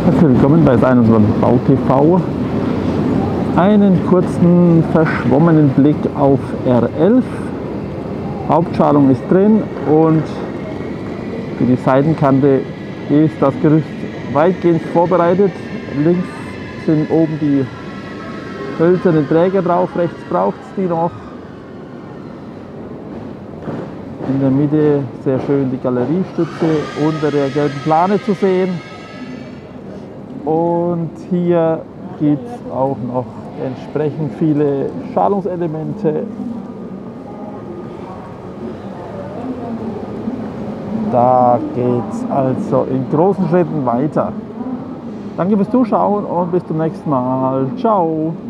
Herzlich willkommen bei Sein und Bau TV. Einen kurzen verschwommenen Blick auf R11. Hauptschalung ist drin und für die Seitenkante ist das Gerüst weitgehend vorbereitet. Links sind oben die hölzernen Träger drauf, rechts braucht es die noch. In der Mitte sehr schön die Galeriestütze unter der gelben Plane zu sehen. Und hier gibt es auch noch entsprechend viele Schalungselemente. Da geht es also in großen Schritten weiter. Danke fürs Zuschauen und bis zum nächsten Mal. Ciao!